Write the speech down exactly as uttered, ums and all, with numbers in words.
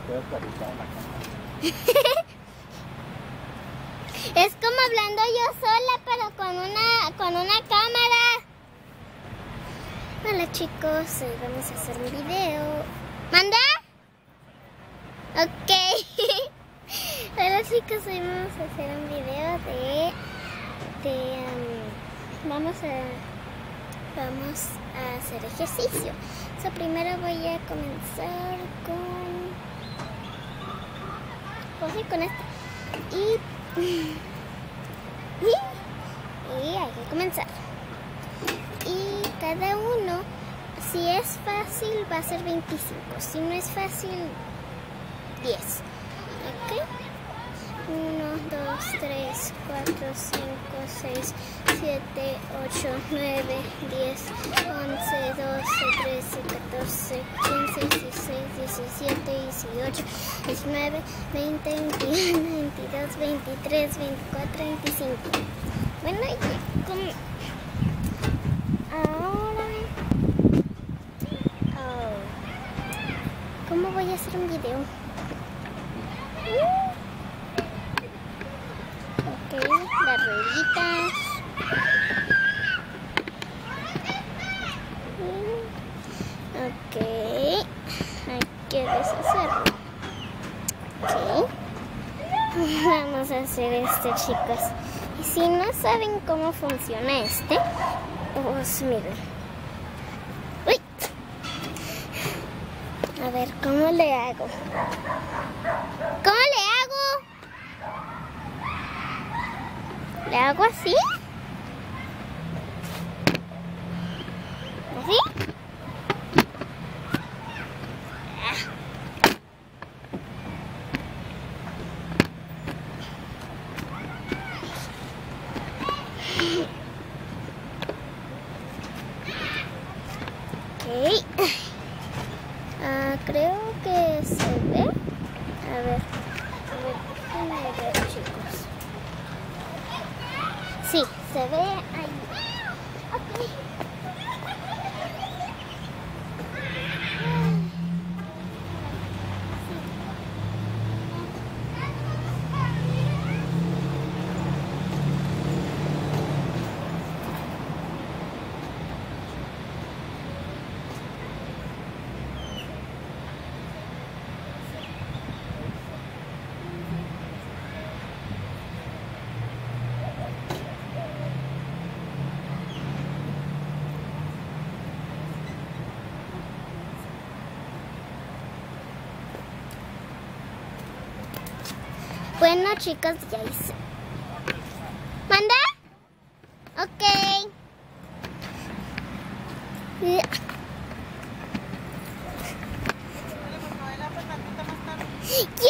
quedas clarita en la cámara. Es como hablando yo sola, pero con una, con una cámara. Hola chicos, hoy vamos a hacer un video. ¿Manda? Ok. Hola chicos, hoy vamos a hacer un video de... de um, vamos a... vamos a hacer ejercicio. So, primero voy a comenzar con... pues sí, con este. Y... y... y hay que comenzar. Y cada uno, si es fácil, va a ser veinticinco. Si no es fácil, diez. ¿Ok? uno, dos, tres, cuatro, cinco, seis, siete, ocho, nueve, diez, once, doce, trece, catorce, quince, dieciséis, diecisiete, dieciocho, diecinueve, veinte, veintiuno, veintidós, veintitrés, veinticuatro, veinticinco. Bueno, ya como... ahora... oh. ¿Cómo voy a hacer un video? Uh. Ok, las rueditas. Ok, hay que deshacerlo. Ok, vamos a hacer este, chicos. Y si no saben cómo funciona este, pues miren. Uy. A ver, ¿cómo le hago? ¿Cómo le hago? ¿Le hago así? ¿Así? Ok. Uh, creo que se ve. A ver. A ver, déjenme ver, chicos. Sí, se ve ahí. Ok. Bueno, chicos, ya hice. ¿Manda? Ok. ¿Qué?